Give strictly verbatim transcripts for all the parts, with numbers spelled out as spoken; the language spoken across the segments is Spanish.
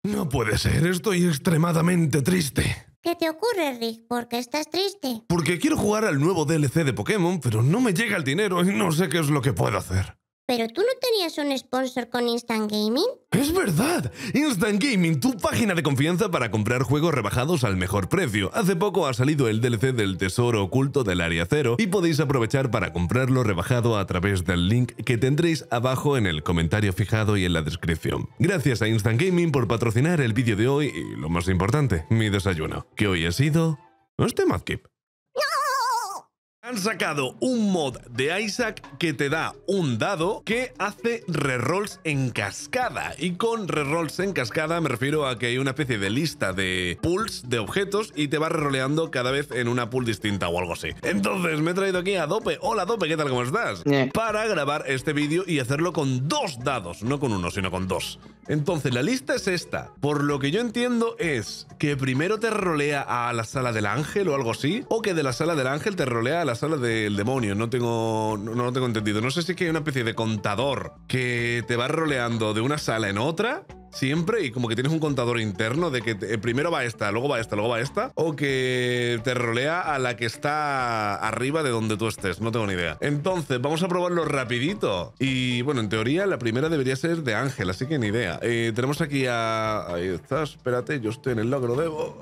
No puede ser, estoy extremadamente triste. ¿Qué te ocurre, Rick? ¿Por qué estás triste? Porque quiero jugar al nuevo D L C de Pokémon, pero no me llega el dinero y no sé qué es lo que puedo hacer. ¿Pero tú no tenías un sponsor con Instant Gaming? ¡Es verdad! Instant Gaming, tu página de confianza para comprar juegos rebajados al mejor precio. Hace poco ha salido el D L C del Tesoro Oculto del Área Cero y podéis aprovechar para comprarlo rebajado a través del link que tendréis abajo en el comentario fijado y en la descripción. Gracias a Instant Gaming por patrocinar el vídeo de hoy y, lo más importante, mi desayuno, que hoy ha sido... este Madkip. Han sacado un mod de Isaac que te da un dado que hace rerolls en cascada. Y con rerolls en cascada me refiero a que hay una especie de lista de pools de objetos y te va reroleando cada vez en una pool distinta o algo así. Entonces me he traído aquí a Dope. Hola Dope, ¿qué tal? ¿Cómo estás? Yeah. Para grabar este vídeo y hacerlo con dos dados, no con uno, sino con dos. Entonces la lista es esta. Por lo que yo entiendo es que primero te rolea a la sala del ángel o algo así, o que de la sala del ángel te rolea a la sala del demonio. No tengo, no, no lo tengo entendido. No sé si es que hay una especie de contador que te va roleando de una sala en otra siempre y como que tienes un contador interno de que te, primero va esta, luego va esta, luego va esta, o que te rolea a la que está arriba de donde tú estés. No tengo ni idea. Entonces vamos a probarlo rapidito. Y bueno, en teoría la primera debería ser de ángel, así que ni idea. Eh, tenemos aquí a... ahí está, espérate, yo estoy en el logro, debo...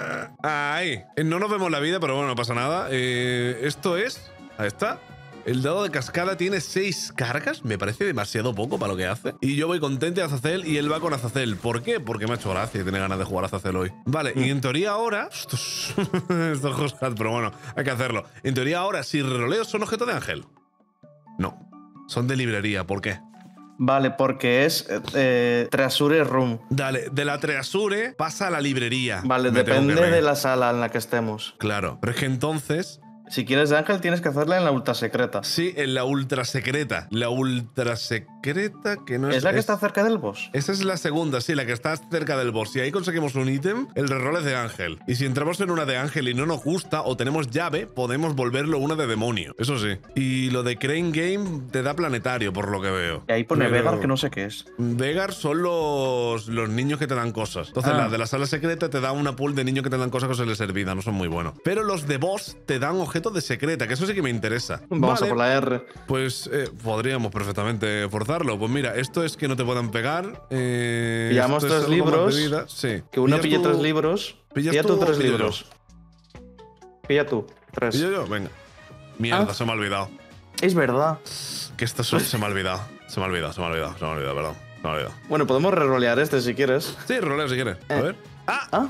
Ahí. No nos vemos la vida, pero bueno, no pasa nada. Eh, esto es... ahí está. El dado de cascada tiene seis cargas, me parece demasiado poco para lo que hace. Y yo voy con Tente Azazel y él va con Azazel. ¿Por qué? Porque me ha hecho gracia y tiene ganas de jugar a Azazel hoy. Vale, mm. y en teoría ahora... Esto es... esto es Hostcat, pero bueno, hay que hacerlo. En teoría ahora, si reroleo, ¿son objetos de ángel? No, son de librería. ¿Por qué? Vale, porque es eh, Treasure Room. Dale, de la Treasure pasa a la librería. Vale, Me depende de la sala en la que estemos. Claro, pero es que entonces... si quieres de ángel, tienes que hacerla en la ultra secreta. Sí, en la ultra secreta. La ultra secreta que no es... ¿Es la que es... está cerca del boss? Esa es la segunda, sí, la que está cerca del boss. Si ahí conseguimos un ítem, el reroll es de ángel. Y si entramos en una de ángel y no nos gusta o tenemos llave, podemos volverlo una de demonio. Eso sí. Y lo de Crane Game te da planetario, por lo que veo. Y ahí pone Pero... Vegar, que no sé qué es. Vegar son los, los niños que te dan cosas. Entonces, ah. la de la sala secreta te da una pool de niños que te dan cosas que se les hervida. No son muy buenos. Pero los de boss te dan objetos de secreta, que eso sí que me interesa. Vamos vale, a por la R. Pues eh, podríamos perfectamente forzarlo. Pues mira, esto es que no te puedan pegar. Eh, Pillamos tres libros. Sí. Que uno pille tú, tres libros. Pilla tú tres libros. Yo? Pilla tú, tres. ¿Pillo yo? Venga. Mierda, ah. se me ha olvidado. Es verdad. Que esto se me ha olvidado. Se me ha olvidado, se me ha olvidado, se me ha olvidado, perdón. Se me ha olvidado. Bueno, podemos rerolear este si quieres. Sí, rolea si quieres. A eh. ver. ¡Ah! ¿Ah?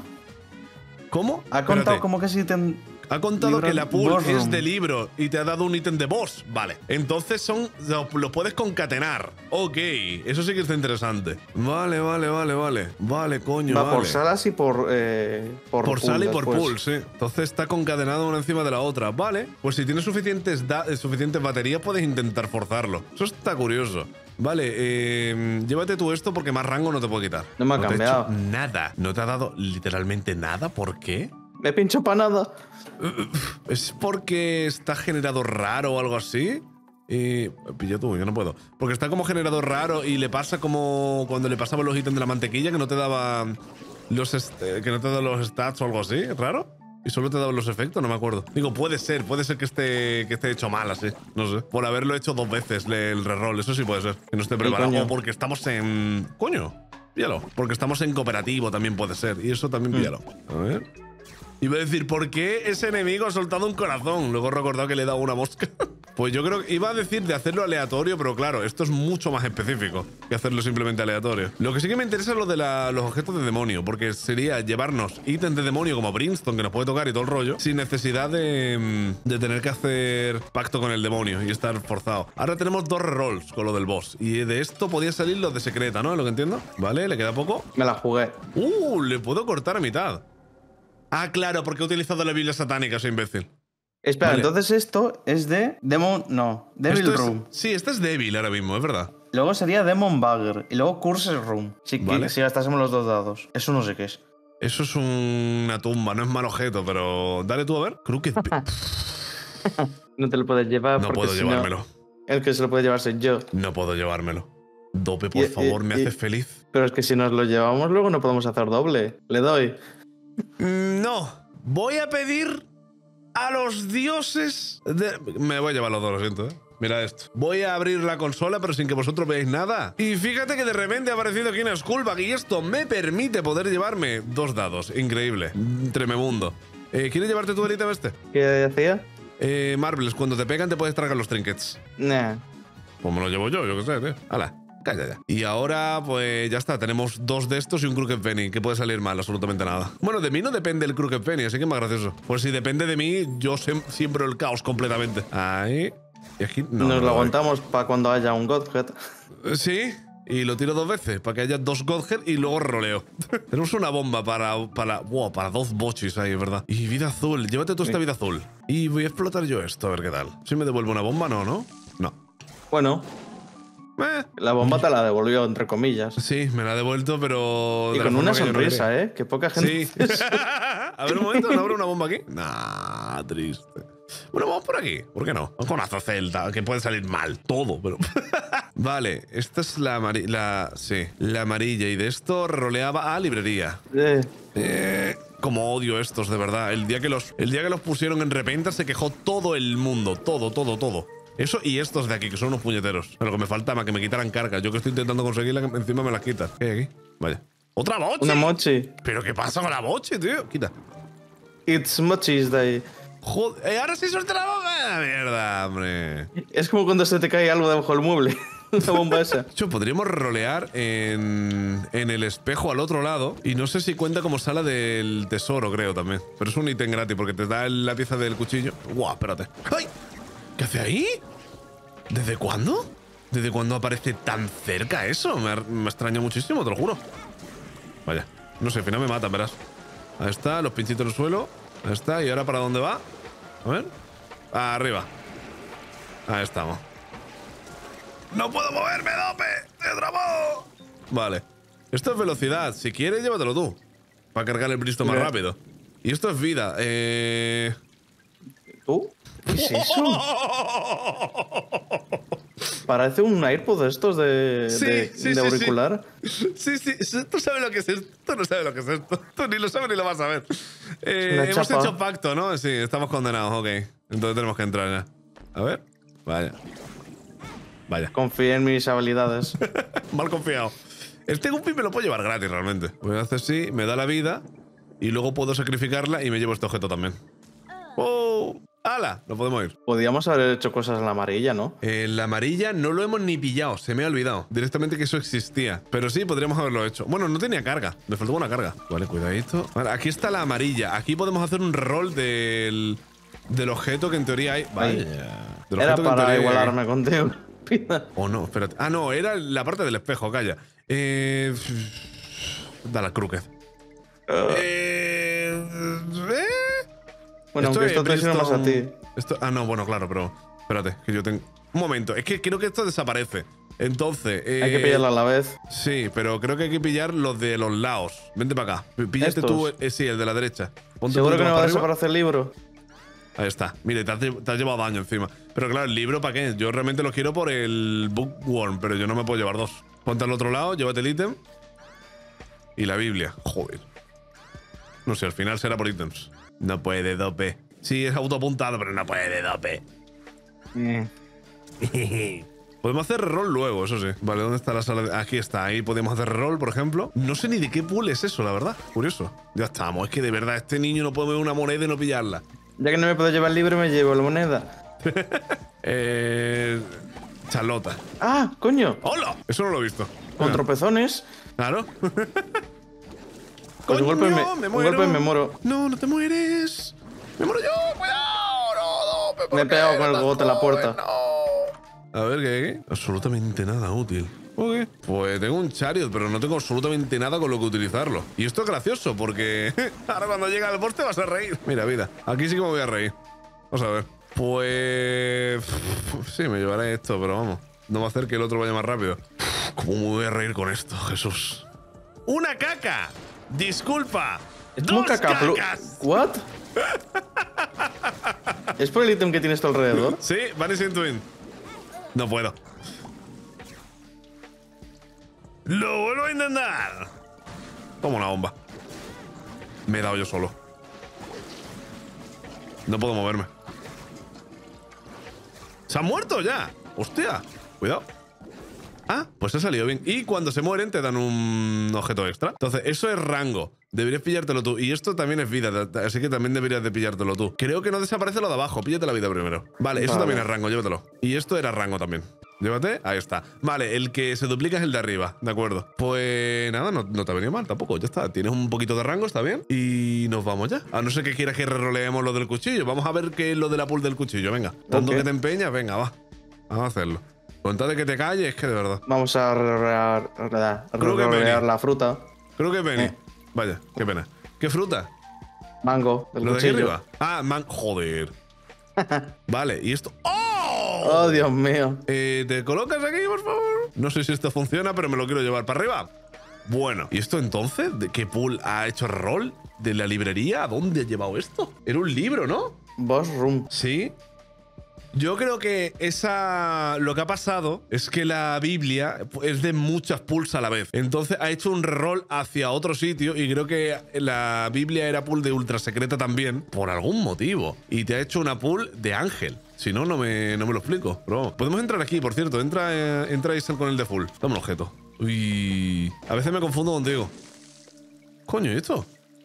¿Cómo? Ha contado Espérate. como que si te... Ha contado libro que la pool es room. de libro y te ha dado un ítem de boss. Vale. Entonces son lo, lo puedes concatenar. Ok. Eso sí que está interesante. Vale, vale, vale, vale. Vale, coño, Va vale. por salas y por eh, Por, por pool sala y por después. pool, sí. Entonces está concatenado una encima de la otra. Vale. Pues si tienes suficientes, suficientes baterías puedes intentar forzarlo. Eso está curioso. Vale, eh, llévate tú esto porque más rango no te puedo quitar. No me ha no cambiado. Te he hecho nada. ¿No te ha dado literalmente nada? ¿Por qué? Me pincho para nada. ¿Es porque está generado raro o algo así? Y... pilla tú, yo no puedo. Porque está como generado raro y le pasa como cuando le pasaban los ítems de la mantequilla que no te daba los, que no te daba los stats o algo así. ¿Es raro? Y solo te daban los efectos, no me acuerdo. Digo, puede ser, puede ser que esté, que esté hecho mal así. No sé. Por haberlo hecho dos veces el reroll, eso sí puede ser. Que no esté preparado. O porque estamos en... Coño, píllalo. Porque estamos en cooperativo también puede ser. Y eso también píllalo. A ver... Iba a decir, ¿por qué ese enemigo ha soltado un corazón? Luego he recordado que le he dado una mosca. Pues yo creo que iba a decir de hacerlo aleatorio, pero claro, esto es mucho más específico que hacerlo simplemente aleatorio. Lo que sí que me interesa es lo de la, los objetos de demonio, porque sería llevarnos ítems de demonio como Brimstone, que nos puede tocar y todo el rollo, sin necesidad de, de tener que hacer pacto con el demonio y estar forzado. Ahora tenemos dos rerolls con lo del boss, y de esto podía salir los de secreta, ¿no? ¿Es lo que entiendo? Vale, ¿le queda poco? Me la jugué. Uh, le puedo cortar a mitad. Ah, claro, porque he utilizado la Biblia satánica, soy imbécil. Espera, vale. Entonces esto es de Demon... No, Devil esto Room. Es, sí, este es débil ahora mismo, es verdad. Luego sería Demon Bagger y luego Curse Room. Si, vale. si gastásemos los dos dados. Eso no sé qué es. Eso es una tumba, no es mal objeto, pero... Dale tú a ver. Crooked... No te lo puedes llevar No porque puedo si llevármelo. No, el que se lo puede llevar soy yo. No puedo llevármelo. Dope, por Y- favor, y- me y- haces feliz. Pero es que si nos lo llevamos luego no podemos hacer doble. Le doy. Mm, No, voy a pedir a los dioses de... Me voy a llevar los dos, lo siento, ¿eh? Mira esto. Voy a abrir la consola, pero sin que vosotros veáis nada. Y fíjate que de repente ha aparecido aquí una Skullbag y esto me permite poder llevarme dos dados. Increíble. Tremebundo. Eh, ¿Quieres llevarte tu elite este? ¿Qué decía? Eh, Marbles, cuando te pegan te puedes tragar los trinkets. Nah. Pues me lo llevo yo, yo qué sé, tío. Hala, calla ya. Y ahora, pues ya está. Tenemos dos de estos y un Crooked Penny. Que puede salir mal, absolutamente nada. Bueno, de mí no depende el Crooked Penny, así que es más gracioso. Pues si depende de mí, yo sem- siembro el caos completamente. Ahí. Y aquí no. Nos no lo doy. aguantamos para cuando haya un Godhead. Eh, Sí. Y lo tiro dos veces para que haya dos Godhead y luego roleo. Tenemos una bomba para, para, wow, para dos bochis ahí, ¿verdad? Y vida azul. Llévate tú esta vida azul. Y voy a explotar yo esto, a ver qué tal. Si me devuelve una bomba, no, ¿no? No. Bueno, Eh. la bomba te la devolvió, entre comillas. Sí, me la ha devuelto, pero... Y de la con una forma que yo no sonrisa, quería. ¿eh? Que poca gente. Sí. A ver, un momento, ¿no habrá una bomba aquí? Nah, triste. Bueno, vamos por aquí. ¿Por qué no? Un conazo celta, que puede salir mal. Todo, pero... Vale, esta es la amarilla. La... Sí, la amarilla. Y de esto roleaba a librería. Eh, Eh, como odio estos, de verdad. El día que los, el día que los pusieron en reventa se quejó todo el mundo. Todo, todo, todo. Eso y estos de aquí, que son unos puñeteros. Pero lo que me faltaba, que me quitaran cargas. Yo que estoy intentando conseguirla, que encima me las quitas. ¿Qué hay aquí? Vaya. ¡Otra boche! una mochi. ¿Pero qué pasa con la boche, tío? Quita. It's mochis day. Joder, eh, ahora sí suelta la bomba. Mierda, hombre. Es como cuando se te cae algo debajo del mueble. La bomba esa. De hecho, podríamos rolear en, en el espejo al otro lado. Y no sé si cuenta como sala del tesoro, creo también. Pero es un ítem gratis porque te da la pieza del cuchillo. Guau, espérate. ¡Ay! ¿Qué hace ahí? ¿Desde cuándo? ¿Desde cuándo aparece tan cerca eso? Me, me extraña muchísimo, te lo juro. Vaya. No sé, al final me matan, verás. Ahí está, los pinchitos en el suelo. Ahí está. ¿Y ahora para dónde va? A ver. Arriba. Ahí estamos. ¡No puedo moverme, Dope! ¡Te atrapado! Vale. Esto es velocidad. Si quieres, llévatelo tú. Para cargar el bristo más Mira. rápido. Y esto es vida. Eh... ¿Tú? ¿Qué es eso? Parece un AirPod de estos de, Sí, de, sí, de sí, auricular. Sí, sí, sí, tú sabes lo que es esto. Tú no sabes lo que es esto. Tú ni lo sabes ni lo vas a ver. Eh, Una hemos chapa. hecho pacto, ¿no? Sí, estamos condenados, ok. Entonces tenemos que entrar ya. A ver. Vaya. Vaya. Confía en mis habilidades. Mal confiado. Este Guppy me lo puedo llevar gratis realmente. Voy a hacer así, me da la vida y luego puedo sacrificarla y me llevo este objeto también. ¡Oh! ¡Hala! Lo podemos ir. Podríamos haber hecho cosas en la amarilla, ¿no? En la amarilla no lo hemos ni pillado, se me ha olvidado directamente que eso existía. Pero sí, podríamos haberlo hecho. Bueno, no tenía carga, me faltaba una carga. Vale, cuidadito. Vale, aquí está la amarilla. Aquí podemos hacer un rol del, del objeto que en teoría hay. Vaya. Del Era objeto que en para teoría hay. igualarme contigo. O no, espérate. Ah, no, era la parte del espejo, calla. Eh. Da la crooked. Eh. ¿eh? Bueno, aunque esto te sirve más a ti. Esto, ah, no, bueno, claro, pero. Espérate, que yo tengo. Un momento, es que creo que esto desaparece. Entonces. Eh, Hay que pillarla a la vez. Sí, pero creo que hay que pillar los de los lados. Vente para acá. Píllate ¿Estos? tú, eh, sí, el de la derecha. Ponte Seguro un que poquito no va a más para arriba. desaparecer el libro. Ahí está. Mire, te has, lle- te has llevado daño encima. Pero claro, el libro, ¿para qué? Yo realmente lo quiero por el Bookworm, pero yo no me puedo llevar dos. Ponte al otro lado, llévate el ítem. Y la Biblia. Joder. No sé, al final será por ítems. No puede, Dope. Sí, es autoapuntado, pero no puede, Dope. Podemos hacer rol luego, eso sí. Vale, ¿dónde está la sala? De... Aquí está, ahí podemos hacer rol, por ejemplo. No sé ni de qué pool es eso, la verdad. Curioso. Ya estamos. Es que de verdad, este niño no puede ver una moneda y no pillarla. Ya que no me puedo llevar el libro, me llevo la moneda. eh... Charlota. ¡Ah, coño! ¡Hola! Eso no lo he visto. Con Ah, tropezones. Claro. Pues un golpe me- me un muero. golpe me muero. No, no te mueres. Me muero yo. Cuidado. No, no, ¿por Me he qué? pegado con el No te cogote en la puerta. no. A ver, ¿qué hay aquí? Absolutamente nada útil. Ok. Pues tengo un chariot, pero no tengo absolutamente nada con lo que utilizarlo. Y esto es gracioso, porque ahora cuando llega al boss te vas a reír. Mira, vida. Aquí sí que me voy a reír. Vamos a ver. Pues... Sí, me llevaré esto, pero vamos. No va a hacer que el otro vaya más rápido. ¿Cómo me voy a reír con esto, Jesús? ¡Una caca! ¡Disculpa! Es como ¡Dos caca plu- cacas! ¿What? ¿Es por el ítem que tienes a tu alrededor? Sí, Vanishing Twin. No puedo. ¡Lo vuelvo a intentar! Toma una bomba. Me he dado yo solo. No puedo moverme. ¡Se han muerto ya! ¡Hostia! Cuidado. Ah, pues ha salido bien. Y cuando se mueren te dan un objeto extra. Entonces, eso es rango. Deberías pillártelo tú. Y esto también es vida, así que también deberías de pillártelo tú. Creo que no desaparece lo de abajo. Píllate la vida primero. Vale, eso vale. También es rango, llévatelo. Y esto era rango también. Llévate, ahí está. Vale, el que se duplica es el de arriba, de acuerdo. Pues nada, no, no te ha venido mal tampoco, ya está. Tienes un poquito de rango, está bien. Y nos vamos ya. A no ser que quieras que reroleemos lo del cuchillo. Vamos a ver qué es lo de la pool del cuchillo, venga. Tanto okay. que te empeñas, venga, va. Vamos a hacerlo. Con tal de que te calles, es que de verdad. Vamos a rolear, rolear la fruta. Creo que Penny. Eh. Vaya, qué pena. ¿Qué fruta? Mango. Del ¿Lo cuchillo. De aquí arriba? Ah, man. Joder. Vale, y esto. ¡Oh! ¡Oh, Dios mío! Eh, ¿Te colocas aquí, por favor? No sé si esto funciona, pero me lo quiero llevar para arriba. Bueno, ¿y esto entonces? ¿De qué pool ha hecho rol? ¿De la librería? ¿A dónde ha llevado esto? Era un libro, ¿no? Boss Room. Sí. Yo creo que esa lo que ha pasado es que la Biblia es de muchas pools a la vez. Entonces ha hecho un reroll hacia otro sitio y creo que la Biblia era pool de ultra secreta también por algún motivo. Y te ha hecho una pool de ángel. Si no, no me, no me lo explico. Bro. Podemos entrar aquí, por cierto. Entra, eh, entra Isel con el de full. Dame un objeto. Uy. A veces me confundo contigo. Coño, ¿y esto?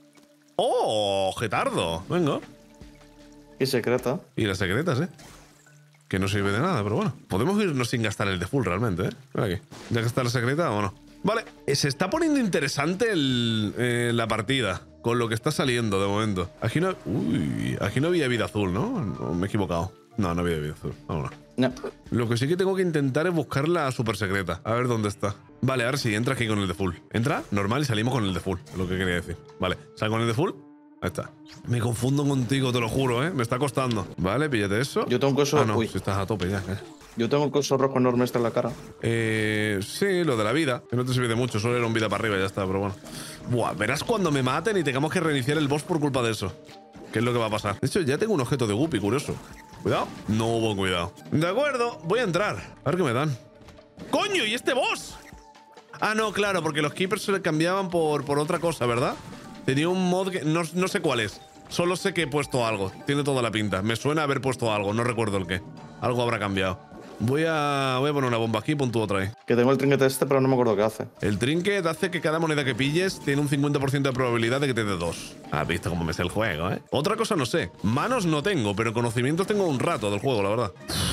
¡Oh! Getardo. Venga. Y secreta. Y las secretas, ¿eh? Que no sirve de nada, pero bueno. Podemos irnos sin gastar el de full realmente, ¿eh? Mira aquí. ¿Ya que está la secreta o no? Vale. Se está poniendo interesante el, eh, la partida con lo que está saliendo de momento. Aquí no... Uy, aquí no había vida azul, ¿no? No me he equivocado. No, no había vida azul. Vámonos. No. Lo que sí que tengo que intentar es buscar la super secreta. A ver dónde está. Vale, ahora sí, entra aquí con el de full. Entra normal y salimos con el de full. Es lo que quería decir. Vale, sal con el de full. Ahí está. Me confundo contigo, te lo juro, ¿eh? Me está costando. Vale, píllate eso. Yo tengo un coso... Ah, no, Uy. si estás a tope ya, ¿eh? Yo tengo un coso rojo enorme este en la cara. Eh... Sí, lo de la vida. Que no te sirve de mucho, solo era un vida para arriba y ya está, pero bueno. Buah, verás cuando me maten y tengamos que reiniciar el boss por culpa de eso. ¿Qué es lo que va a pasar? De hecho, ya tengo un objeto de Guppy, curioso. Cuidado. No hubo cuidado. De acuerdo, voy a entrar. A ver qué me dan. ¡Coño! ¿Y este boss? Ah, no, claro, porque los keepers se le cambiaban por, por otra cosa, ¿verdad? Tenía un mod que... No, no sé cuál es. Solo sé que he puesto algo. Tiene toda la pinta. Me suena haber puesto algo. No recuerdo el qué. Algo habrá cambiado. Voy a... Voy a poner una bomba aquí y pon tú otra ahí. Que tengo el trinket este, pero no me acuerdo qué hace. El trinket hace que cada moneda que pilles tiene un cincuenta por ciento de probabilidad de que te dé dos. Has visto cómo me sé el juego, ¿eh? Otra cosa no sé. Manos no tengo, pero conocimientos tengo un rato del juego, la verdad.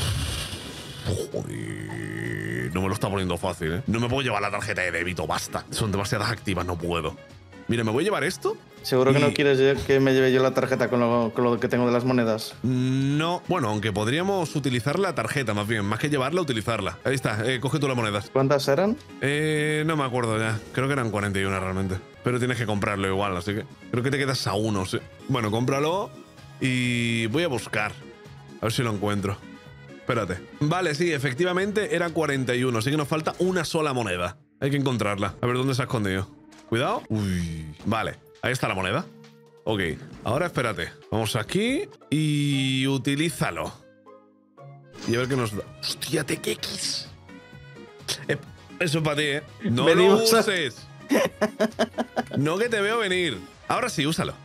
Joder. No me lo está poniendo fácil, ¿eh? No me puedo llevar la tarjeta de débito, basta. Son demasiadas activas, no puedo. Mira, me voy a llevar esto. ¿Seguro y... que no quieres que me lleve yo la tarjeta con lo, con lo que tengo de las monedas? No. Bueno, aunque podríamos utilizar la tarjeta más bien. Más que llevarla, utilizarla. Ahí está, eh, coge tú las monedas. ¿Cuántas eran? Eh, no me acuerdo ya. Creo que eran cuarenta y uno realmente. Pero tienes que comprarlo igual, así que... Creo que te quedas a uno, sí. Bueno, cómpralo y voy a buscar. A ver si lo encuentro. Espérate. Vale, sí, efectivamente eran cuarenta y uno, así que nos falta una sola moneda. Hay que encontrarla. A ver dónde se ha escondido. Cuidado. Uy. Vale. Ahí está la moneda. Ok. Ahora espérate. Vamos aquí y utilízalo. Y a ver qué nos da. ¡Hostia, T X! Eh, eso es para ti, ¿eh? No Venimos lo uses. A... No que te veo venir. Ahora sí, úsalo.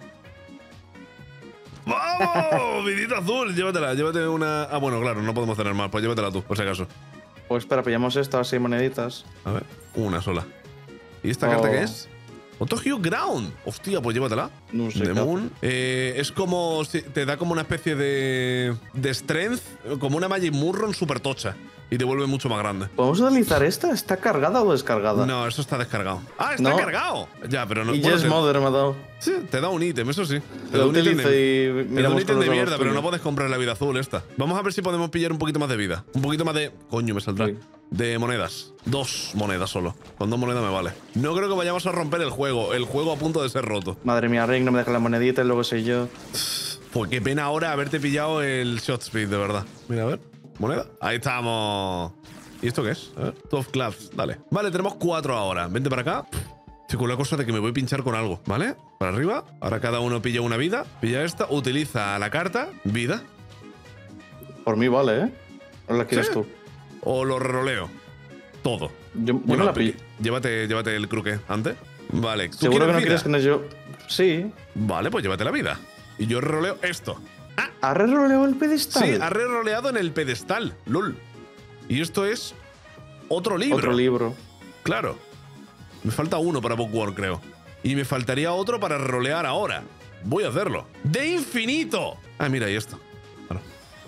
¡Vamos! Vidita azul. Llévatela. Llévate una... Ah, bueno, claro. No podemos tener más. Pues llévatela tú, por si acaso. Pues espera, pillamos estas seis moneditas. A ver. Una sola. ¿Y esta oh. carta qué es? Otro Hugh Ground. Hostia, pues llévatela. No sé. The Moon. Eh, es como... Si te da como una especie de... De strength. Como una Magic Murron super tocha. Y te vuelve mucho más grande. ¿Podemos utilizar esta? ¿Está cargada o descargada? No, eso está descargado. ¡Ah, está no. cargado! Ya, pero no... Y bueno, Yes te, Mother me ha dado. Sí, te da un ítem, eso sí. Te Lo da un ítem de, y te da un ítem de mierda, pero no puedes comprar la vida azul esta. Vamos a ver si podemos pillar un poquito más de vida. Un poquito más de... Coño, me saldrá. Sí. De monedas. Dos monedas solo. Con dos monedas me vale. No creo que vayamos a romper el juego. El juego a punto de ser roto. Madre mía, Rick, no me deja la monedita y luego soy yo. Pues qué pena ahora haberte pillado el shot speed, de verdad. Mira, a ver. Moneda. Ahí estamos. ¿Y esto qué es? A ver. doce clubs. Dale. Vale, tenemos cuatro ahora. Vente para acá. Estoy con la cosa de que me voy a pinchar con algo. ¿Vale? Para arriba. Ahora cada uno pilla una vida. Pilla esta. Utiliza la carta. Vida. Por mí vale, ¿eh? ¿O la quieres ¿Sí? tú? O lo roleo. todo. Yo, yo Bueno, me la pillo. Llévate, llévate el cruque antes. Vale. ¿tú ¿Seguro que no vida? quieres que no yo...? Sí. Vale, pues llévate la vida. Y yo roleo esto. ¿Ha re-roleado el pedestal? Sí, ha re-roleado en el pedestal. Lol. Y esto es otro libro. Otro libro. Claro. Me falta uno para Bookworm, creo. Y me faltaría otro para rolear ahora. Voy a hacerlo. ¡De infinito! Ah, mira, y esto. Bueno.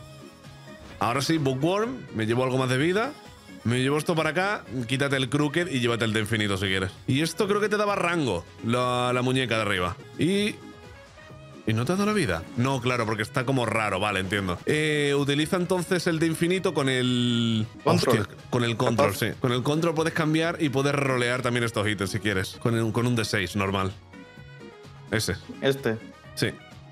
Ahora sí, Bookworm. Me llevo algo más de vida. Me llevo esto para acá. Quítate el crooked y llévate el de infinito si quieres. Y esto creo que te daba rango. La, la muñeca de arriba. Y... ¿Y no te ha dado la vida? No, claro, porque está como raro. Vale, entiendo. Eh, utiliza entonces el de infinito con el... Control. Hostia, con el control, sí. Con el control puedes cambiar y puedes rolear también estos ítems si quieres. Con, el, con un D seis normal. Ese. Este. Sí.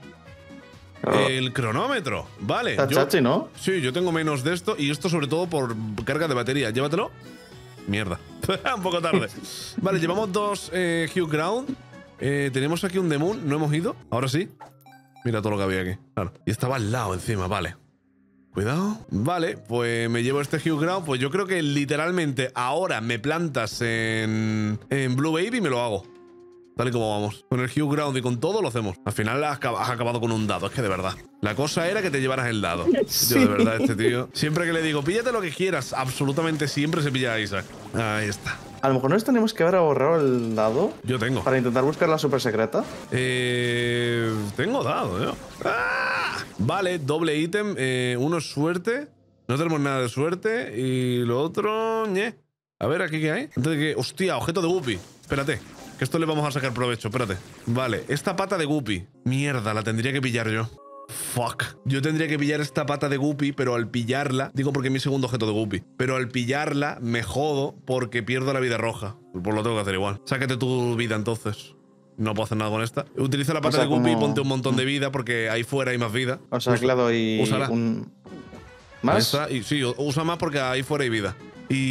Oh. El cronómetro. Vale. Está yo- chachi, ¿no? Sí, yo tengo menos de esto y esto sobre todo por carga de batería. Llévatelo. Mierda. Un poco tarde. Vale, llevamos dos eh, Hugh Ground. Eh, tenemos aquí un Demon. No hemos ido. Ahora sí. Mira todo lo que había aquí. Claro. Y estaba al lado encima. Vale. Cuidado. Vale, pues me llevo este Hugh Ground. Pues yo creo que literalmente ahora me plantas en, en Blue Baby y me lo hago. Tal y como vamos. Con el Hugh Ground y con todo lo hacemos. Al final has acab- has acabado con un dado. Es que de verdad. La cosa era que te llevaras el dado. Sí. Yo de verdad, este tío. Siempre que le digo, píllate lo que quieras, absolutamente siempre se pilla a Isaac. Ahí está. A lo mejor nos tenemos que haber ahorrado el dado Yo tengo. para intentar buscar la super secreta. Eh, tengo dado, yo. ¡Ah! Vale, doble ítem. Eh, uno es suerte. No tenemos nada de suerte. Y lo otro, ñe. A ver, ¿aquí qué hay? Antes de que... Hostia, objeto de Guppy. Espérate, que esto le vamos a sacar provecho. Espérate. Vale, esta pata de Guppy. Mierda, la tendría que pillar yo. Fuck. Yo tendría que pillar esta pata de Guppy, pero al pillarla... Digo porque es mi segundo objeto de Guppy. Pero al pillarla me jodo porque pierdo la vida roja. Pues lo tengo que hacer igual. Sácate tu vida entonces. No puedo hacer nada con esta. Utiliza la pata sea, de Guppy y como- ponte un montón de vida porque ahí fuera hay más vida. O sea, Usa- que le doy úsala. un... Ahí ¿Más? está. Y sí, usa más porque ahí fuera hay vida.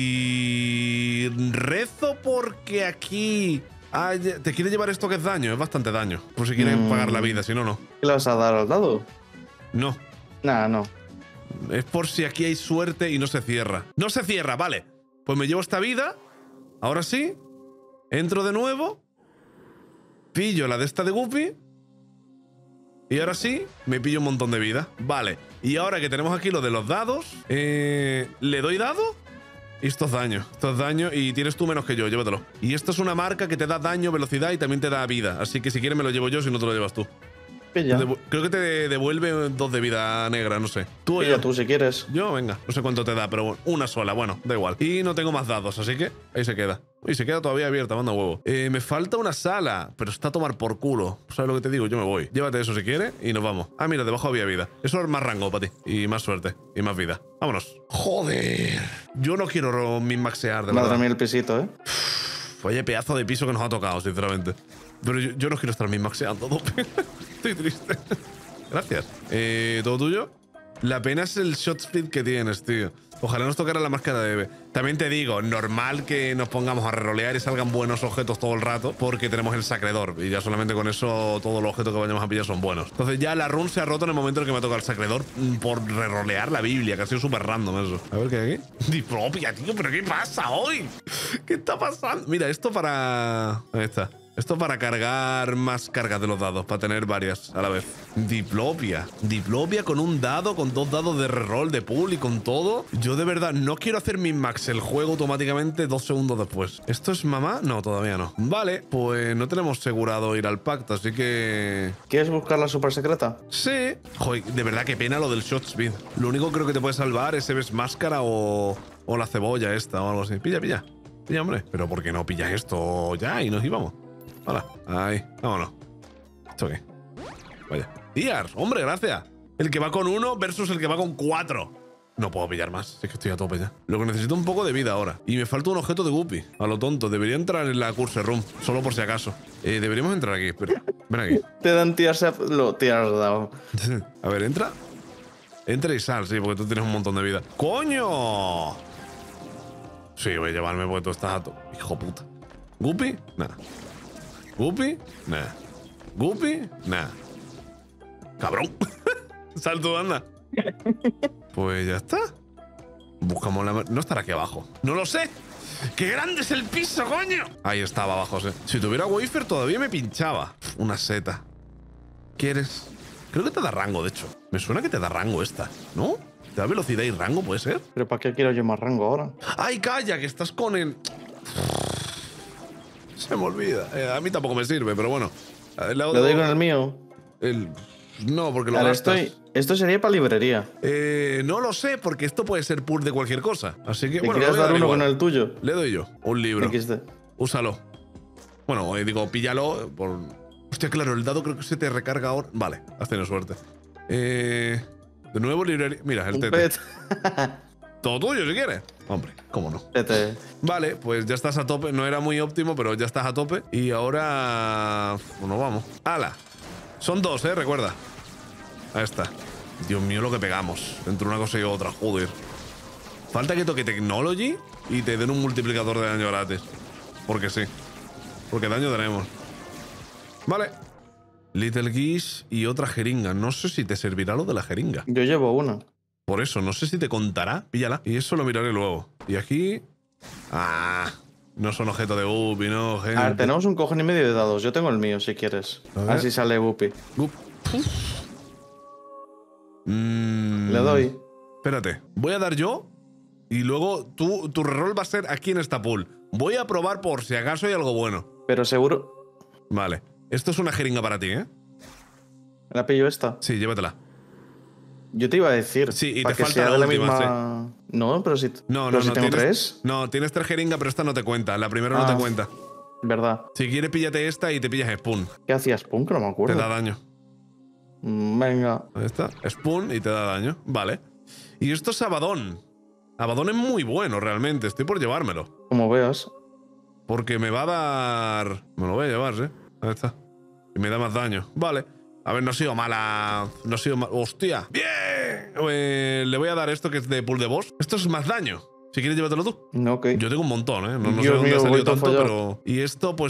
Y rezo porque aquí... hay- te quiere llevar esto que es daño, es bastante daño. Por si quieren Mm. pagar la vida, si no, no. ¿Qué le vas a dar al dado? No. Nah, no. Es por si aquí hay suerte y no se cierra. ¡No se cierra! Vale. Pues me llevo esta vida. Ahora sí. Entro de nuevo. Pillo la de esta de Guppy. Y ahora sí, me pillo un montón de vida. Vale. Y ahora que tenemos aquí lo de los dados, eh, ¿le doy dado? Y esto es daño. Esto es daño y tienes tú menos que yo, llévatelo. Y esto es una marca que te da daño, velocidad y también te da vida. Así que si quieres me lo llevo yo, si no te lo llevas tú. Pilla. Te devu- Creo que te devuelve dos de vida negra, no sé. Tú o Pilla yo. tú si quieres. Yo, venga, no sé cuánto te da, pero bueno, una sola, bueno, da igual. Y no tengo más dados, así que ahí se queda. Y se queda todavía abierta, manda huevo. Eh, me falta una sala, pero está a tomar por culo. ¿Sabes lo que te digo? Yo me voy. Llévate eso si quieres y nos vamos. Ah, mira, debajo había vida. Eso es más rango para ti. Y más suerte. Y más vida. Vámonos. Joder. Yo no quiero min-maxear, de Madre verdad. mía el pisito, ¿eh? Oye, pedazo de piso que nos ha tocado, sinceramente. Pero yo, yo no quiero estar min-maxeando, dope. Estoy triste. Gracias. Eh, ¿Todo tuyo? La pena es el shot speed que tienes, tío. Ojalá nos tocara la máscara de Eve. También te digo, normal que nos pongamos a rerolear y salgan buenos objetos todo el rato porque tenemos el sacredor. Y ya solamente con eso todos los objetos que vayamos a pillar son buenos. Entonces ya la run se ha roto en el momento en el que me toca el sacredor mm, por rerolear la Biblia, que ha sido súper random eso. A ver qué hay aquí. Diplopia, tío, ¿pero qué pasa hoy? ¿Qué está pasando? Mira, esto para... Ahí está. Esto para cargar más cargas de los dados, para tener varias a la vez. Diplopia. Diplopia con un dado, con dos dados de reroll, de pool y con todo. Yo de verdad no quiero hacer min-max el juego automáticamente dos segundos después. ¿Esto es mamá? No, todavía no. Vale, pues no tenemos asegurado ir al pacto, así que... ¿Quieres buscar la super secreta? Sí. Joder, de verdad qué pena lo del shot speed. Lo único que creo que te puede salvar es Eves Máscara o, o la cebolla esta o algo así. Pilla, pilla. Pilla, hombre. Pero ¿por qué no pillas esto ya y nos íbamos? Hola, ahí, vámonos. ¿Esto qué? Vaya. Tías, hombre, gracias. El que va con uno versus el que va con cuatro. No puedo pillar más, es que estoy a tope ya. Lo que necesito un poco de vida ahora. Y me falta un objeto de Guppy. A lo tonto, debería entrar en la curse room, solo por si acaso. Eh, deberíamos entrar aquí, espera. Ven aquí. Te dan tiras lo tiras dado. A ver, entra. Entra y sal, sí, porque tú tienes un montón de vida. ¡Coño! Sí, voy a llevarme porque tú estás a to... Hijo puta. ¿Guppy? Nada. ¿Guppy? Nah. ¿Guppy? Nah. ¡Cabrón! Sal tú, anda. Pues ya está. Buscamos la... No estará aquí abajo. ¡No lo sé! ¡Qué grande es el piso, coño! Ahí estaba abajo, sí. Si tuviera wafer todavía me pinchaba. Una seta. ¿Quieres? Creo que te da rango, de hecho. Me suena que te da rango esta, ¿no? ¿Te da velocidad y rango, puede ser? ¿Pero para qué quiero yo más rango ahora? ¡Ay, calla! Que estás con el... Se me olvida. Eh, a mí tampoco me sirve, pero bueno. ¿Le doy con el mío? El... No, porque lo Ahora gastas. estoy... Esto sería para librería. Eh, no lo sé, porque esto puede ser pool de cualquier cosa. Así que, ¿Me bueno, quieres le voy a dar uno igual. con el tuyo? Le doy yo un libro. equis de. Úsalo. Bueno, eh, digo, píllalo por... Hostia, claro, el dado creo que se te recarga ahora. Vale, has tenido suerte. Eh... De nuevo, librería. Mira, el Un tete. pet. Todo tuyo, si quieres. Hombre, cómo no. Tete. Vale, pues ya estás a tope. No era muy óptimo, pero ya estás a tope. Y ahora... Bueno, vamos. ¡Hala! Son dos, ¿eh? Recuerda. Ahí está. Dios mío, lo que pegamos. Entre una cosa y otra, joder. Falta que toque Technology y te den un multiplicador de daño gratis. Porque sí. Porque daño tenemos. Vale. Little Geese y otra jeringa. No sé si te servirá lo de la jeringa. Yo llevo una. Por eso, no sé si te contará. Píllala. Y eso lo miraré luego. Y aquí... Ah... No son objetos de Bupi, no, gente. A ver, tenemos un cojón y medio de dados. Yo tengo el mío, si quieres. A ver. Así sale Bupi. Bup. Mm, Le doy. Espérate. Voy a dar yo y luego tú, tu rol va a ser aquí en esta pool. Voy a probar por si acaso hay algo bueno. Pero seguro... Vale. Esto es una jeringa para ti, ¿eh? ¿La pillo esta? Sí, llévatela. Yo te iba a decir. Sí, y para te que falta sea la de la última, misma... No, pero si, No, pero no, si no. tengo tienes, tres. No, tienes tres jeringas, pero esta no te cuenta. La primera Ah. no te cuenta. ¿Verdad? Si quieres, píllate esta y te pillas Spoon. ¿Qué hacías, Punk? No me acuerdo. Te da daño. Mm, Venga. Ahí está. Spoon y te da daño. Vale. Y esto es Abadón. Abadón es muy bueno, realmente. Estoy por llevármelo. Como veas. Porque me va a dar... Me lo voy a llevar, ¿eh? Ahí está. Y me da más daño. Vale. A ver, no ha sido mala... No ha sido mala... ¡Hostia! ¡Bien! Eh, le voy a dar esto que es de pool de boss. Esto es más daño. Si quieres, llévatelo tú. No, ok. Yo tengo un montón, ¿eh? No, no sé Dios dónde mío, ha salido voy todo tanto, fallado. pero... Y esto, pues...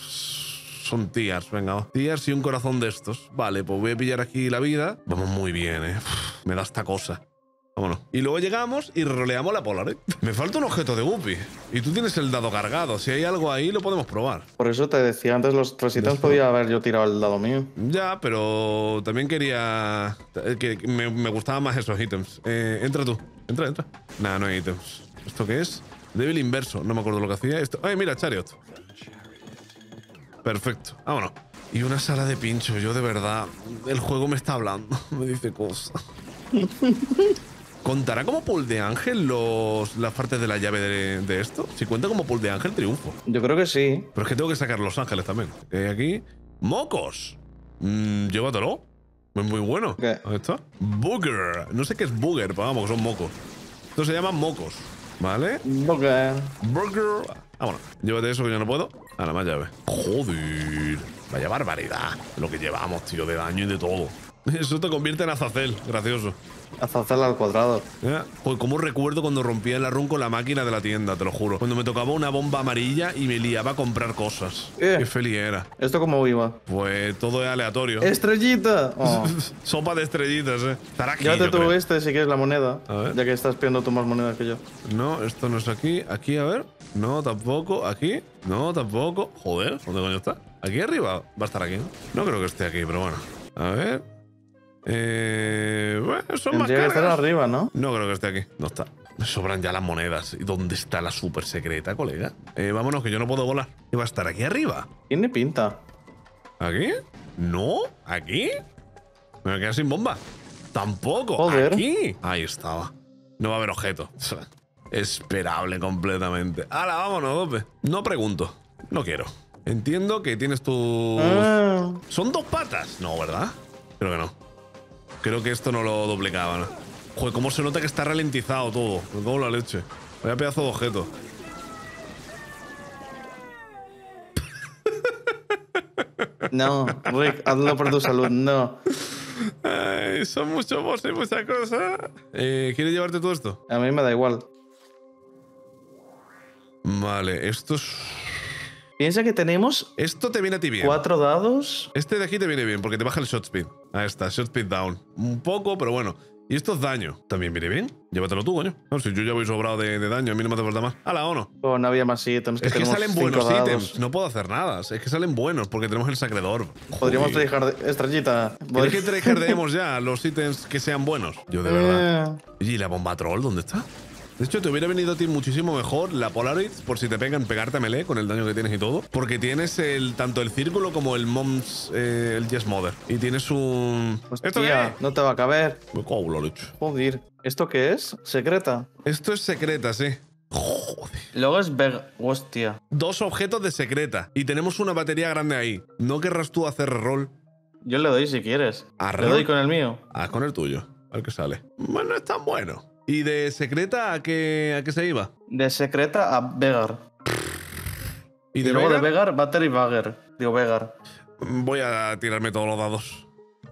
Son tiers, venga, va. Tiers y un corazón de estos. Vale, pues voy a pillar aquí la vida. Vamos muy bien, ¿eh? Uf, me da esta cosa. Vámonos. Y luego llegamos y roleamos la Polar, ¿eh? Me falta un objeto de Guppy. Y tú tienes el dado cargado. Si hay algo ahí, lo podemos probar. Por eso te decía antes, los tres ítems Esto- podía haber yo tirado el dado mío. Ya, pero también quería... Que que me, me gustaban más esos ítems. Eh, entra tú. Entra, entra. Nada, no hay ítems. ¿Esto qué es? Débil inverso. No me acuerdo lo que hacía. Esto... ¡Ay, mira, Chariot! Perfecto. Vámonos. Y una sala de pincho. Yo, de verdad... El juego me está hablando. Me dice cosas. ¿Contará como pool de ángel los, las partes de la llave de, de esto? Si cuenta como pool de ángel, triunfo. Yo creo que sí. Pero es que tengo que sacar los ángeles también. ¿Qué hay aquí? ¡Mocos! Mm, llévatelo. Es muy bueno. ¿Qué? Ahí está. Booger. No sé qué es booger, pero vamos, son mocos. Estos se llaman mocos. ¿Vale? Ok. Burger. Vámonos. Llévate eso que yo no puedo. Ahora más llave. Joder. Vaya barbaridad. Lo que llevamos, tío, de daño y de todo. Eso te convierte en Azazel. Gracioso. Azazel al cuadrado. ¿Eh? Pues como recuerdo cuando rompía en la run con la máquina de la tienda, te lo juro. Cuando me tocaba una bomba amarilla y me liaba a comprar cosas. Eh. Qué feliz era. ¿Esto cómo iba? Pues todo es aleatorio. ¡Estrellita! Oh. Sopa de estrellitas, eh. Estará aquí, Llévate yo tú creo. este si quieres la moneda. A ver. Ya que estás pidiendo tú más monedas que yo. No, esto no es aquí. Aquí, a ver. No, tampoco. Aquí. No, tampoco. Joder, ¿dónde coño está? Aquí arriba. Va a estar aquí, ¿no? No creo que esté aquí, pero bueno. A ver. Eh... Bueno, son más Tendría que estar cargas. arriba, ¿no? No creo que esté aquí. No está. Me sobran ya las monedas. ¿Y dónde está la super secreta, colega? Eh, vámonos, que yo no puedo volar. ¿Y va a estar aquí arriba? Tiene pinta. ¿Aquí? ¿No? ¿Aquí? Me voy a quedar sin bomba. Tampoco. Joder. Aquí. Ahí estaba. No va a haber objeto. Esperable completamente. ¡Hala, vámonos, Dope! No pregunto. No quiero. Entiendo que tienes tu... Ah, ¿Son dos patas? No, ¿verdad? Creo que no. Creo que esto no lo duplicaba, ¿no? Joder, cómo se nota que está ralentizado todo. Me cago en la leche. Vaya pedazo de objeto. no, Rick, hazlo por tu salud. No. Ay, son muchos boss y muchas cosas. Eh, ¿Quieres llevarte todo esto? A mí me da igual. Vale, esto es... Piensa que tenemos Esto te viene a ti bien. cuatro dados. Este de aquí te viene bien porque te baja el shot speed. Ahí está, shot speed down. Un poco, pero bueno. Y esto es daño. ¿También viene bien? Llévatelo tú, coño. No, si yo ya voy sobrado de, de daño, a mí no me hace falta más. ¡Hala, o no! Oh, no había más ítems. Es que tenemos salen cinco buenos dados. ítems. No puedo hacer nada. Es que salen buenos porque tenemos el sacredor. Podríamos Joder. tryhard estrellita. ¿Quieres que tryhardemos ya los ítems que sean buenos? Yo de verdad. Eh, ¿Y la bomba troll dónde está? De hecho, te hubiera venido a ti muchísimo mejor la Polaris por si te pegan, pegarte a melee con el daño que tienes y todo. Porque tienes el tanto el círculo como el Moms, eh, el Yes Mother. Y tienes un... Hostia, ¿Esto qué es? no te va a caber. Me cago en la leche. Joder. ¿Esto qué es? ¿Secreta? Esto es secreta, sí. Joder. Luego es Vega. Hostia. Dos objetos de secreta. Y tenemos una batería grande ahí. ¿No querrás tú hacer rol? Yo le doy si quieres. ¿A Le rol? doy con el mío. Ah, con el tuyo. A ver qué sale. Bueno, es tan bueno. ¿Y de secreta a qué, a qué se iba? De secreta a Vegar. ¿Y Y, de luego Vegar? de Vegar, Battery Bagger. Digo, Vegar. Voy a tirarme todos los dados.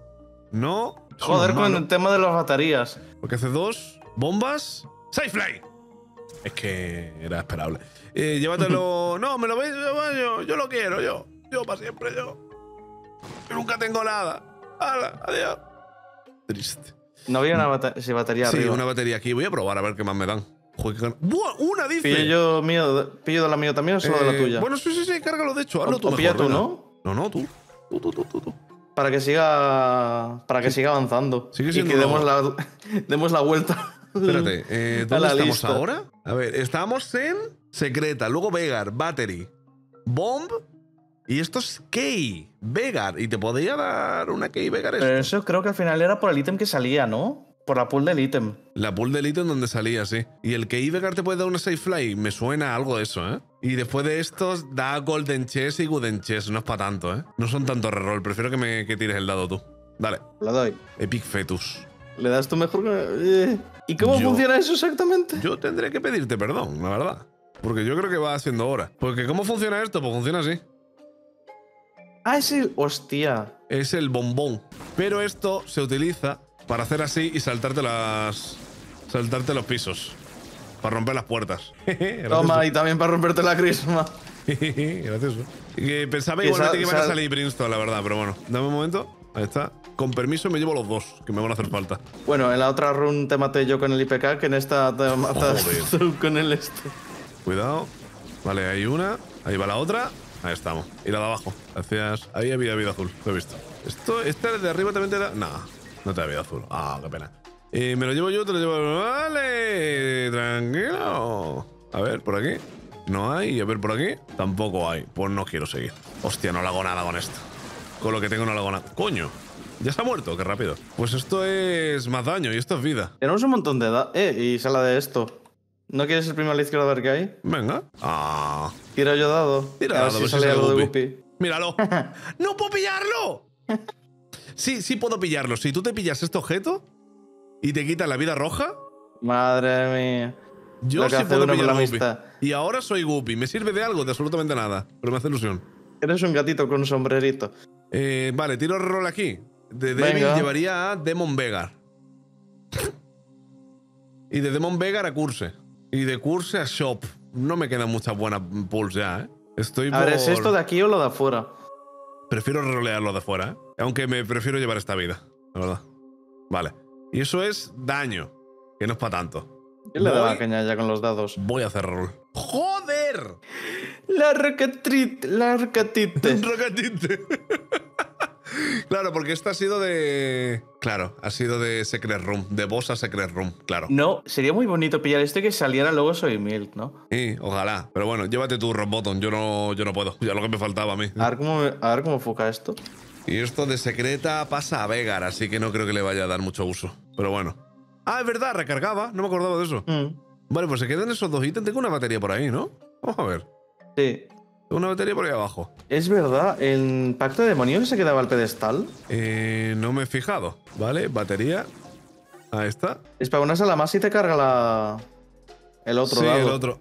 No. eso Joder, no es con malo. el tema de las baterías. Porque hace dos bombas. ¡Safefly! Es que era esperable. Eh, llévatelo. No, me lo veis. Yo, yo lo quiero, yo. Yo para siempre, yo. Yo nunca tengo nada. ¡Hala! Adiós. Triste. No había una bate sí, batería Sí, arriba. una batería aquí. Voy a probar a ver qué más me dan. Joder, qué gan- ¡Buah! ¡Una dice! ¿Pillo yo mío, pillo de la mía también o solo de la Eh, tuya? Bueno, sí, sí, sí, cárgalo de hecho. Hazlo o, tú o mejor. pilla tú, venga. ¿no? No, no, tú. Tú, tú, tú, tú, tú. Para que siga. Para que siga avanzando. Sigue y siendo que una demos la, demos la vuelta. Espérate, eh, A ¿dónde la estamos lista. ahora? A ver, estamos en secreta, luego Vegar, Battery, Bomb y esto es Key, Vegar. Y te podría dar una Key Vegar esto. Pero eso creo que al final era por el ítem que salía, ¿no? Por la pool del ítem. La pool del ítem donde salía, sí. Y el Key Vegar te puede dar una Safe Fly. Me suena algo de eso, ¿eh? Y después de estos da Golden Chess y Gooden Chess. No es para tanto, ¿eh? No son tanto reroll. Prefiero que me que tires el dado tú. Dale. La doy. Epic Fetus. ¿Le das tú mejor que.? Eh, ¿Y cómo Yo- funciona eso exactamente? Yo tendré que pedirte perdón, la verdad. Porque yo creo que va haciendo hora. Porque ¿cómo funciona esto? Pues funciona así. Ah, es el. Hostia. Es el bombón. Pero esto se utiliza para hacer así y saltarte las. Saltarte los pisos. Para romper las puertas. Toma, y también para romperte la crisma. Gracioso. Y que pensaba Que igualmente sal- que iban a sal- salir Brimstone, la verdad, pero bueno. Dame un momento. Ahí está. Con permiso me llevo los dos, que me van a hacer falta. Bueno, en la otra run te maté yo con el I P K, que en esta te matas Joder. tú con el este. Cuidado. Vale, hay una. Ahí va la otra. Ahí estamos. Y la de abajo. Gracias. Ahí había vida azul. Lo he visto. Esto, ¿Este de arriba también te da? No, no te da vida azul. Ah, qué pena. Eh, me lo llevo yo, te lo llevo. Vale. Tranquilo. A ver, por aquí. No hay. Y a ver, por aquí. Tampoco hay. Pues no quiero seguir. Hostia, no le hago nada con esto. Con lo que tengo no le hago nada. Coño. Ya se ha muerto, qué rápido. Pues esto es más daño y esto es vida. Tenemos un montón de edad. Eh, y sala de esto. ¿No quieres el primero a la izquierda a ver qué hay? Venga. Ah. Tira yo dado. Tira a ver dado, a si ver si sale sale algo de Guppy. Guppy. ¡Míralo! ¡No puedo pillarlo! Sí, sí puedo pillarlo. Si tú te pillas este objeto y te quitas la vida roja, Madre mía. yo Lo que sí hace puedo uno por pillar la Guppy. amistad. Y ahora soy Guppy. ¿Me sirve de algo? De absolutamente nada. Pero me hace ilusión. Eres un gatito con un sombrerito. Eh, vale, tiro rol aquí. De Devil Venga. llevaría a Demon Vegar. Y de Demon Vegar a Curse. Y de Curse a Shop. No me quedan muchas buenas pulls ya, ¿eh? Estoy A ver, ¿es por- esto de aquí o lo de afuera? Prefiero rolearlo de fuera, ¿eh? Aunque me prefiero llevar esta vida, la verdad. Vale. Y eso es daño, que no es para tanto. Yo le Voy- daba caña ya con los dados. Voy a hacer rol. ¡Joder! La recatrit, la recatite. Rocatite. Claro, porque esta ha sido de... Claro, ha sido de Secret Room. De boss a Secret Room, claro. No, sería muy bonito pillar esto y que saliera luego Soy Milk, ¿no? Sí, ojalá. Pero bueno, llévate tu Rock Bottom. Yo no, yo no puedo. Ya lo que me faltaba a mí. A ver cómo, me- a ver cómo fuca esto. Y esto de secreta pasa a Vegar, así que no creo que le vaya a dar mucho uso. Pero bueno. Ah, es verdad, recargaba. No me acordaba de eso. Mm, Vale, pues se quedan esos dos ítems. Tengo una batería por ahí, ¿no? Vamos a ver. sí. Tengo una batería por ahí abajo. Es verdad, el pacto de demonios se quedaba al pedestal. Eh, no me he fijado. Vale, batería. Ahí está. Es para una sala más y te carga la... el otro sí, dado. el otro.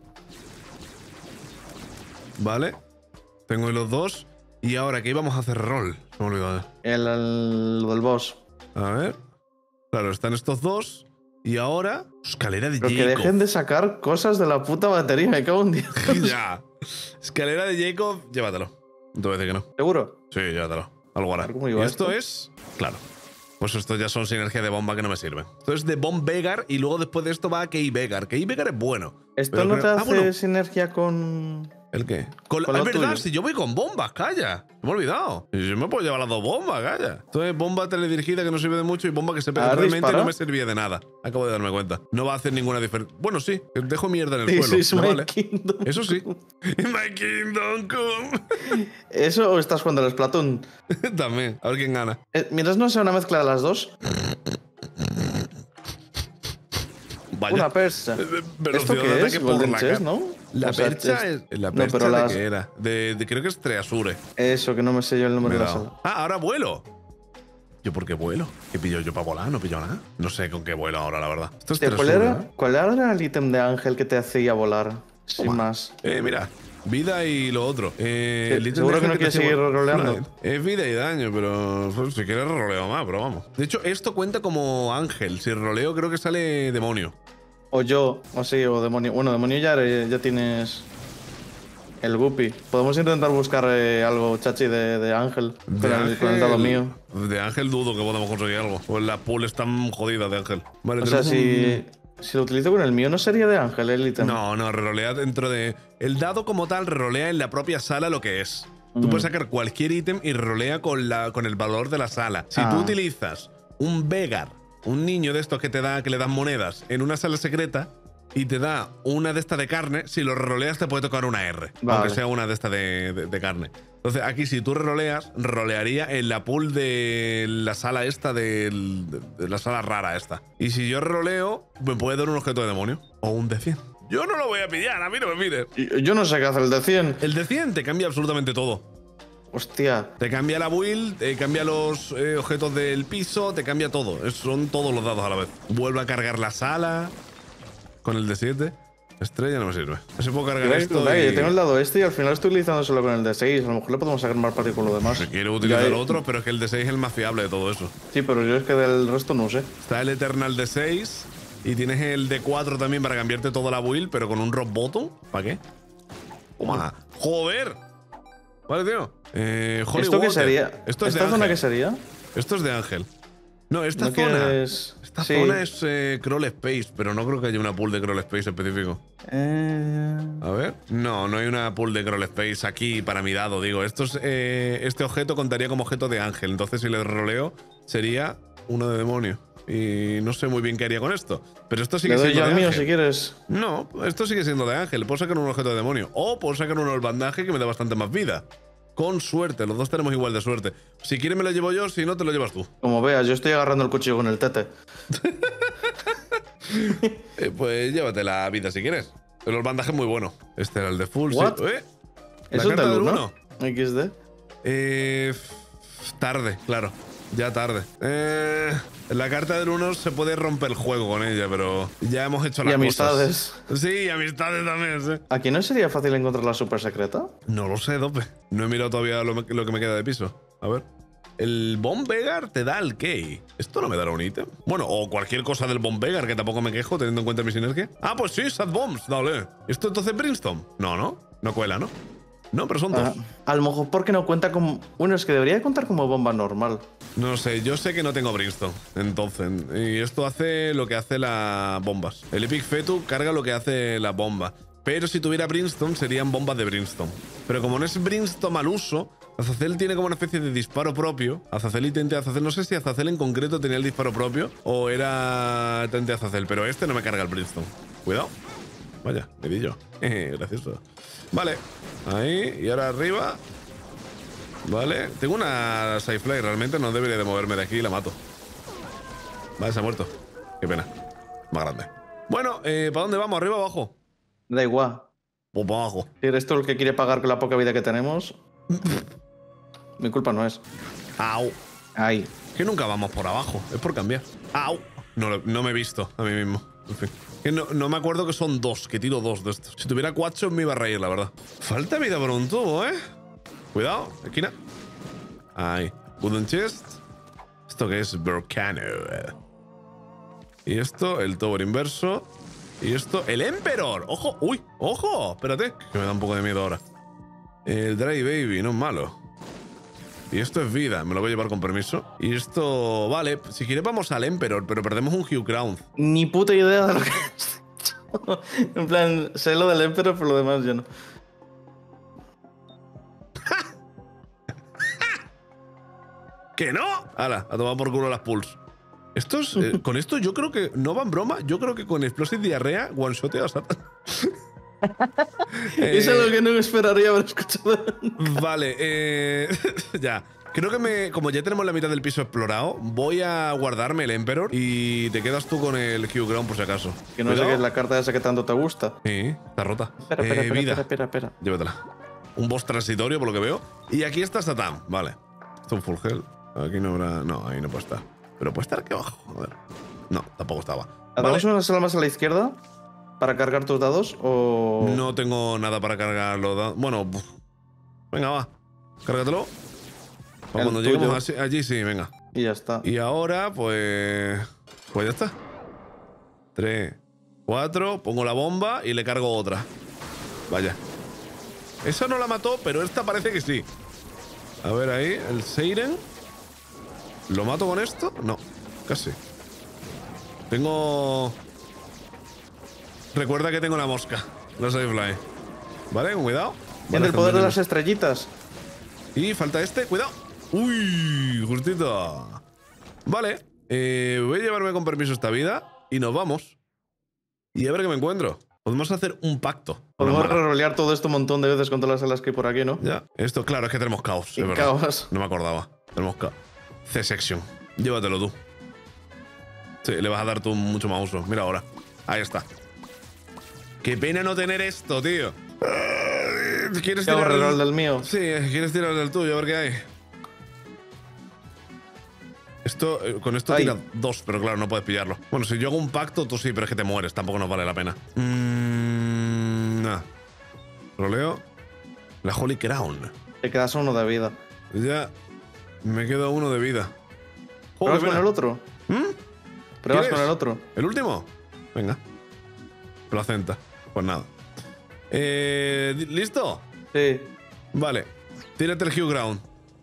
Vale. Tengo los dos. Y ahora que íbamos a hacer rol. Se me ha olvidado. El, el- lo del boss. A ver. Claro, están estos dos. Y ahora. Escalera de Pero que Jacob. dejen de sacar cosas de la puta batería, me cago en Dios. Ya. Escalera de Jacob, llévatelo. No te voy a decir que no. ¿Seguro? Sí, llévatelo. Algo hará. A ver cómo Y iba esto esto. es. Claro. Pues Pues estos ya son sinergia de bomba que no me sirven. Esto es de Bomb Vegar y luego después de esto va a Key Vegar. Key Vegar es bueno. ¿Esto no creo... te hace ah, bueno. sinergia con...? ¿El qué? Con, con es lo verdad, tuyo. si yo voy con bombas, calla. Me he olvidado. Yo me puedo llevar las dos bombas, calla. Esto es bomba teledirigida que no sirve de mucho y bomba que se pega. ¿Ah, Realmente dispara? no me servía de nada. Acabo de darme cuenta. No va a hacer ninguna diferencia. Bueno, sí. Dejo mierda en el Sí, suelo. sí, me My vale. Kingdom. Eso sí. My Kingdom Come. ¿Eso o estás jugando al Splatoon? También. A ver quién gana. Eh, mientras no sea una mezcla de las dos. Vaya. Una persa. Eh, ¿Esto velocidad de qué ataque es? por Golden la Chest, cara. ¿no? La O sea, percha es- es. La no, percha pero de las- qué era. De, de- creo que es Treasure. Eso, que no me sé yo el nombre Me he de la dado. sala. Ah, ahora vuelo. ¿Yo por qué vuelo? ¿Qué pillo yo para volar? No pillo nada. No sé con qué vuelo ahora, la verdad. Esto es Hostia, ¿cuál, Treasure, era, ¿eh? ¿Cuál era el ítem de Ángel que te hacía volar? Sin Toma. más. Eh, mira. Vida y lo otro. Eh, Sí, el ítem seguro de que no Ángel quieres te hace seguir vol- roleando. Flight. Es vida y daño, pero pues, si quieres roleo más, pero vamos. De hecho, esto cuenta como ángel. Si roleo, creo que sale demonio. O yo, o sí, o demonio. Bueno, demonio ya, ya tienes el Guppy. Podemos intentar buscar eh, algo, chachi, de, de Ángel con el, con el dado mío. De ángel dudo que podamos conseguir algo. Pues las pools están jodidas de ángel. Vale, O sea, tenemos si, si lo utilizo con el mío, ¿no sería de Ángel el ítem? No, no, rerolea dentro de... El dado como tal rerolea en la propia sala lo que es. Tú Mm. puedes sacar cualquier ítem y rolea con, la, con el valor de la sala. Si Ah. tú utilizas un Vegar, un niño de estos que te da, que le dan monedas, en una sala secreta y te da una de estas de carne, si lo reroleas te puede tocar una R. Vale. Aunque sea una de estas de, de- de carne. Entonces aquí si tú reroleas, rolearía en la pool de la sala esta, del- de, de la sala rara esta. Y si yo roleo, me puede dar un objeto de demonio. O un de cien. Yo no lo voy a pillar, a mí no me mires. Y- Yo no sé qué hace el de cien. El de cien te cambia absolutamente todo. Hostia. Te cambia la build, te cambia los eh, objetos del piso, te cambia todo. Es- son todos los dados a la vez. Vuelve a cargar la sala con el de siete. Estrella no me sirve. No se puede cargar Mira, esto. mira, y- Yo tengo el dado este y al final estoy utilizando solo con el de seis. A lo mejor le podemos sacar más partido con lo demás. Se quiere utilizar Ya, el eh, otro, pero es que el de seis es el más fiable de todo eso. Sí, pero yo es que del resto no sé. Está el Eternal de seis y tienes el de cuatro también para cambiarte toda la build, pero con un rock bottom. ¿Para qué? Toma. ¡Joder! Vale, tío. Eh, Holy ¿Esto qué Water. sería? Esto es de ¿Esta zona Ángel. qué sería? Esto es de Ángel. No, esta ¿No zona. quieres- Esta sí. zona es eh, Crawl Space, pero no creo que haya una pool de Crawl Space específico. Eh... A ver. No, no hay una pool de Crawl Space aquí para mi dado, digo. Esto es, eh, este objeto contaría como objeto de ángel. Entonces, si le roleo, sería uno de demonio. Y no sé muy bien qué haría con esto. Pero esto sigue Le doy siendo yo de al mío ángel. si quieres. No, esto sigue siendo de ángel. Puedo sacar un objeto de demonio. O puedo sacar uno del bandaje que me da bastante más vida. Con suerte. Los dos tenemos igual de suerte. Si quieres me lo llevo yo, si no te lo llevas tú. Como veas, yo estoy agarrando el cuchillo con el tete. Eh, pues llévate la vida si quieres. Pero el bandaje es muy bueno. Este era el de full. sí. What? ¿Eh? La ¿Eso es carta del del uno? equis de. Eh, f- tarde, claro. Ya tarde. Eh, la carta del uno se puede romper el juego con ella, pero ya hemos hecho Y las amistades. cosas. Sí, y amistades también, sí. ¿Aquí no sería fácil encontrar la super secreta? No lo sé, Dope. No he mirado todavía lo, me- lo que me queda de piso. A ver. El Bomb Vegar te da el key. ¿Esto no me dará un ítem? Bueno, o cualquier cosa del Bomb Vegar, que tampoco me quejo, teniendo en cuenta mi sinergia. Ah, pues sí, Sad Bombs, dale. ¿Esto entonces Brimstone? No, no. No cuela, ¿no? No, pero son Ah, dos. a lo mejor porque no cuenta como... Bueno, es que debería contar como bomba normal. No sé, yo sé que no tengo Brimstone. Entonces, y esto hace lo que hace las bombas. El Epic Fetu carga lo que hace la bomba. Pero si tuviera Brimstone, serían bombas de Brimstone. Pero como no es Brimstone al uso, Azazel tiene como una especie de disparo propio. Azazel y Tente Azazel, no sé si Azazel en concreto tenía el disparo propio o era Tente Azazel, pero este no me carga el Brimstone. Cuidado. Vaya, medillo. Gracioso. Vale, ahí, y ahora arriba. Vale, tengo una Sidefly, realmente no debería de moverme de aquí y la mato. Vale, se ha muerto. Qué pena. Más grande. Bueno, eh, ¿para dónde vamos? ¿Arriba o abajo? Da igual. Pues para abajo. Si eres tú el que quiere pagar con la poca vida que tenemos... Mi culpa no es. Au. Ahí. Que nunca vamos por abajo, es por cambiar. Au. No, lo- no me he visto a mí mismo. En fin. Que no, no me acuerdo que son dos, que tiro dos de estos. Si tuviera cuatro me iba a reír, la verdad. Falta vida por un tubo, ¿eh? Cuidado, esquina. Ahí. Wooden chest. ¿Esto qué es? Volcano. Y esto, el tower inverso. Y esto, el Emperor. ¡Ojo! ¡Uy! ¡Ojo! Espérate, que me da un poco de miedo ahora. El Dry Baby, no es malo. Y esto es vida, me lo voy a llevar con permiso. Y esto, vale, si quieres vamos al Emperor, pero perdemos un Hugh Crown. Ni puta idea de lo que es. En plan, sé lo del Emperor, pero lo demás yo no. ¡Que no! Hala, a tomar por culo las pulls. Estos, eh, con esto yo creo que, no van broma, yo creo que con Explosive Diarrea one-shotea a Satan. eh, es algo que no me esperaría haber escuchado. Vale, eh, ya. Creo que me, como ya tenemos la mitad del piso explorado, voy a guardarme el Emperor y te quedas tú con el Hugh Crown por si acaso. Que no sé qué es la carta esa que tanto te gusta. Sí, está rota. Espera, espera, eh, espera, vida. espera, espera, espera. Llévatela. Un boss transitorio, por lo que veo. Y aquí está Satan, vale. Esto es un full health. Aquí no habrá... No, ahí no puede estar. Pero puede estar aquí abajo. A ver. No, tampoco estaba. ¿Hacemos Vale. una sala más a la izquierda para cargar tus dados o...? No tengo nada para cargar los dados. Bueno, uf. Venga, va. Cárgatelo. Para El cuando tuyo. lleguemos así- allí, sí, venga. Y ya está. Y ahora, pues... Pues ya está. Tres, cuatro, pongo la bomba y le cargo otra. Vaya. Esa no la mató, pero esta parece que sí. A ver ahí, el Seiren. ¿Lo mato con esto? No, casi. Tengo... Recuerda que tengo la mosca. La Savefly. Vale, con cuidado. Tiene Vale, el poder de están las estrellitas. y falta este, cuidado. Uy, justito. Vale, eh, voy a llevarme con permiso esta vida y nos vamos. Y a ver qué me encuentro. Podemos hacer un pacto. Podemos Bueno, rerolear todo esto un montón de veces con todas las salas que hay por aquí, ¿no? ya, esto, claro, es que tenemos caos. Y es verdad. caos. No me acordaba. Tenemos caos. C-Section. Llévatelo tú. Sí, le vas a dar tú mucho más uso. Mira ahora. Ahí está. Qué pena no tener esto, tío. ¿Quieres ¿Qué hago, tirar reroll el... del mío? Sí, quieres tirar del tuyo, a ver qué hay. Esto, eh, con esto Ay. tira dos, pero claro, no puedes pillarlo. Bueno, si yo hago un pacto, tú sí, pero es que te mueres, tampoco nos vale la pena. Mmm. Nah. Roleo. La Holy Crown. Te quedas uno de vida. Ya. Me queda uno de vida. ¿Pruebas qué con pena. el otro? ¿Mm? ¿Pruebas ¿Quieres? con el otro? ¿El último? Venga. Placenta. Pues nada. Eh, ¿Listo? Sí. Vale. Tírate el Hugh Ground.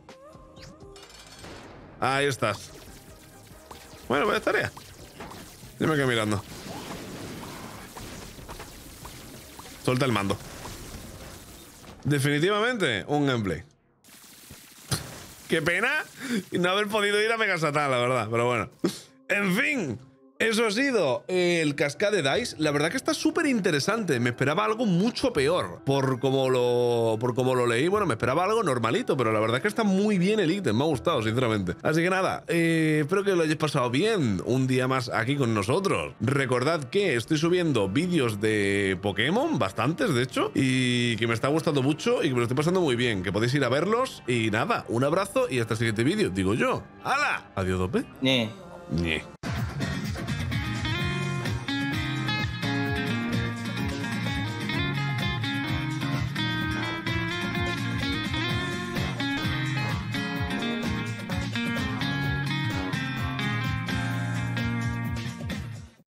Ahí estás. Bueno, pues tarea. Yo me quedo mirando. Suelta el mando. Definitivamente un gameplay. Qué pena no haber podido ir a Mega Satan, la verdad. Pero bueno. En fin. Eso ha sido el Cascade Dice. La verdad que está súper interesante. Me esperaba algo mucho peor. Por como lo por como lo leí, bueno, me esperaba algo normalito, pero la verdad que está muy bien el ítem. Me ha gustado, sinceramente. Así que nada, eh, espero que lo hayáis pasado bien un día más aquí con nosotros. Recordad que estoy subiendo vídeos de Pokémon, bastantes de hecho, y que me está gustando mucho y que me lo estoy pasando muy bien. Que podéis ir a verlos. Y nada, un abrazo y hasta el siguiente vídeo, digo yo. ¡Hala! Adiós, dope. Ñe. Ñe.